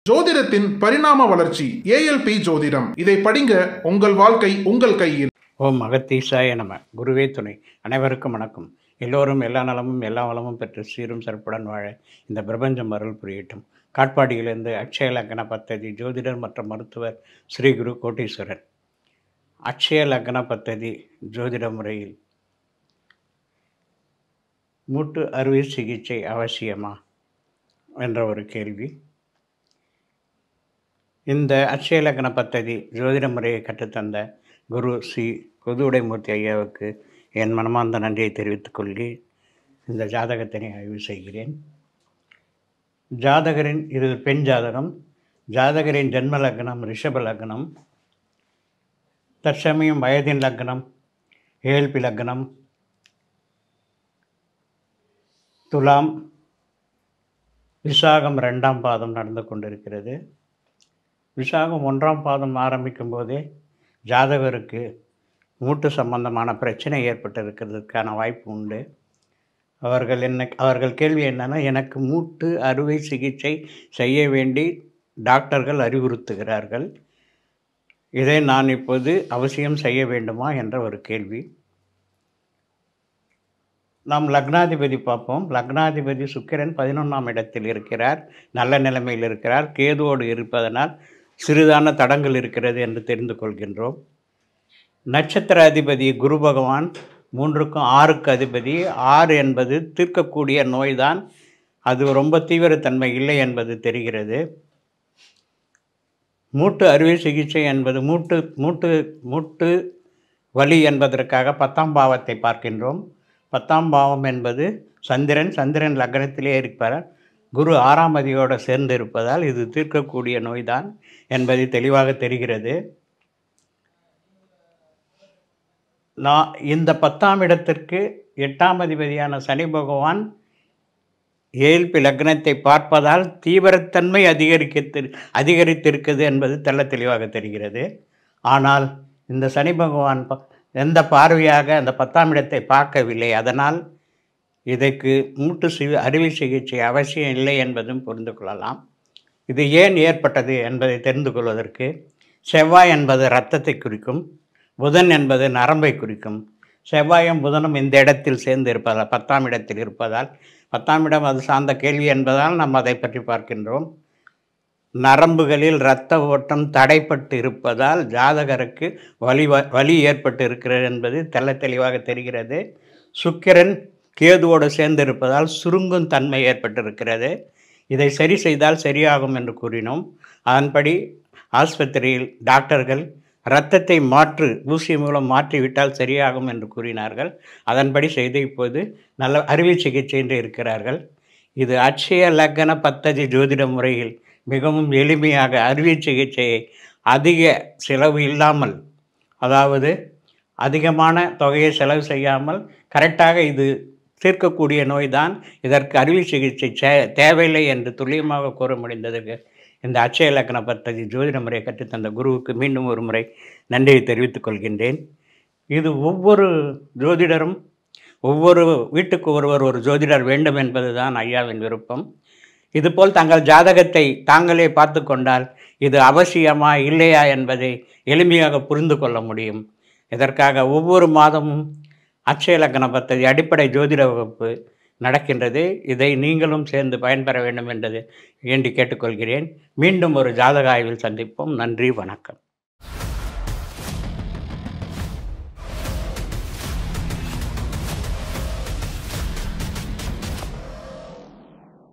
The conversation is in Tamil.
ஜோதிடத்தின் பரிணாம வளர்ச்சி ஏஎல்பி ஜோதிடம். இதை படிங்க, உங்கள் வாழ்க்கை உங்கள் கையில். ஓம் அகத்தீசாய நம. குருவே துணை. அனைவருக்கும் வணக்கம். எல்லோரும் எல்லா நலமும் எல்லா வளமும் பெற்று சீரும் சிறப்புடன் வாழ இந்த பிரபஞ்சம் அருள் புரியட்டும். காட்பாடியிலிருந்து அட்சய லக்ன பத்ததி ஜோதிடர் மற்றும் மருத்துவர் ஸ்ரீ குரு கோட்டீஸ்வரன். அட்சய லக்ன பத்ததி ஜோதிட முறையில் மூட்டு அறுவை சிகிச்சை அவசியமா என்ற ஒரு கேள்வி. இந்த அட்சய லக்ன பத்ததி ஜோதிட முறையை கற்றுத்தந்த குரு ஸ்ரீ கொதுவுடைமூர்த்தி ஐயாவுக்கு என் மனமார்ந்த நன்றியை தெரிவித்துக் கொள்கி இந்த ஜாதகத்தினை ஆய்வு செய்கிறேன். ஜாதகரின் இது பெண் ஜாதகம். ஜாதகரின் ஜென்ம லக்னம் ரிஷப லக்னம். தற்சமயம் வயதின் லக்னம் ஏஎல்பி லக்னம் துலாம். விசாகம் 2ஆம் பாதம் நடந்து கொண்டிருக்கிறது. விசாகம் 1ஆம் பாதம் ஆரம்பிக்கும் போதே ஜாதகருக்கு மூட்டு சம்பந்தமான பிரச்சனை ஏற்பட்டிருக்கிறதுக்கான வாய்ப்பு உண்டு. அவர்கள் கேள்வி என்னன்னா, எனக்கு மூட்டு அறுவை சிகிச்சை செய்ய வேண்டி டாக்டர்கள் அறிவுறுத்துகிறார்கள், இதை நான் இப்போது அவசியம் செய்ய வேண்டுமா என்ற ஒரு கேள்வி. நாம் லக்னாதிபதி பார்ப்போம். லக்னாதிபதி சுக்கிரன் 11ஆம் இடத்தில் இருக்கிறார், நல்ல நிலைமையில் இருக்கிறார். கேதுவோடு இருப்பதனால் சிறிதான தடங்கள் இருக்கிறது என்று தெரிந்து கொள்கின்றோம். நட்சத்திர அதிபதி குரு பகவான் 3க்கும் 6க்கு அதிபதி. 6 என்பது தீர்க்கக்கூடிய நோய்தான், அது ரொம்ப தீவிரத்தன்மை இல்லை என்பது தெரிகிறது. மூட்டு அறுவை சிகிச்சை என்பது மூட்டு வலி என்பதற்காக 10ஆம் பாவத்தை பார்க்கின்றோம். 10ஆம் பாவம் என்பது சந்திரன் லக்னத்திலே இருப்பார். குரு 6ஆம் அதியோடு சேர்ந்து இருப்பதால் இது தீர்க்கக்கூடிய நோய்தான் என்பது தெளிவாக தெரிகிறது. இந்த 10ஆம் இடத்திற்கு 8ஆம் அதிபதியான சனி பகவான் ஏஎல்பி லக்னத்தை பார்ப்பதால் தீவிரத்தன்மை அதிகரித்திருக்குது என்பது தெளிவாக தெரிகிறது. ஆனால் இந்த சனி பகவான் எந்த பார்வையாக அந்த 10ஆம் இடத்தை பார்க்கவில்லை. அதனால் இதற்கு மூட்டு அறுவை சிகிச்சை அவசியம் இல்லை என்பதும் புரிந்து கொள்ளலாம். இது ஏன் ஏற்பட்டது என்பதை தெரிந்து கொள்வதற்கு செவ்வாய் என்பது இரத்தத்தை குறிக்கும், புதன் என்பது நரம்பை குறிக்கும். செவ்வாயும் புதனும் இந்த இடத்தில் சேர்ந்து இருப்பதால் 10ஆம் இடத்தில் இருப்பதால் 10ஆம் இடம் அது சார்ந்த கேள்வி என்பதால் நாம் அதை பற்றி பார்க்கின்றோம். நரம்புகளில் இரத்த ஓட்டம் தடைப்பட்டு இருப்பதால் ஜாதகருக்கு வலி ஏற்பட்டு இருக்கிறது என்பது தெளிவாக தெரிகிறது. சுக்கிரன் கேதுவோடு சேர்ந்து இருப்பதால் சுருங்கும் தன்மை ஏற்பட்டிருக்கிறது. இதை சரி செய்தால் சரியாகும் என்று கூறினோம். அதன்படி ஆஸ்பத்திரியில் டாக்டர்கள் இரத்தத்தை ஊசி மூலம் மாற்றிவிட்டால் சரியாகும் என்று கூறினார்கள். அதன்படி செய்து இப்போது நல்ல அறுவை சிகிச்சை என்று இருக்கிறார்கள். இது அட்சய லக்ன பத்ததி ஜோதிட முறையில் மிகவும் எளிமையாக அறுவை சிகிச்சையை அதிக செலவு இல்லாமல், அதாவது அதிகமான தொகையை செலவு செய்யாமல் கரெக்டாக இது தீர்க்கக்கூடிய நோய்தான், இதற்கு அறுவை சிகிச்சை தேவையில்லை என்று துல்லியமாக கூற முடிந்ததுக்கு இந்த அட்சய லக்ன பத்ததி ஜோதிட முறையை கற்றுத்தந்த குருவுக்கு மீண்டும் ஒரு முறை நன்றியை தெரிவித்துக் கொள்கின்றேன். இது ஒவ்வொரு ஜோதிடரும் ஒவ்வொரு வீட்டுக்கு ஒரு ஜோதிடர் வேண்டும் என்பது தான் ஐயாவின் விருப்பம். இதுபோல் தங்கள் ஜாதகத்தை தாங்களே பார்த்து கொண்டால் இது அவசியமா இல்லையா என்பதை எளிமையாக புரிந்து கொள்ள முடியும். இதற்காக ஒவ்வொரு மாதமும் அட்சய லக்ன பத்ததி அடிப்படை ஜோதிட வகுப்பு நடக்கின்றது. இதை நீங்களும் சேர்ந்து பயன்பெற வேண்டும் என்பது வேண்டி கேட்டுக்கொள்கிறேன். மீண்டும் ஒரு ஜாதக ஆய்வில் சந்திப்போம். நன்றி, வணக்கம்.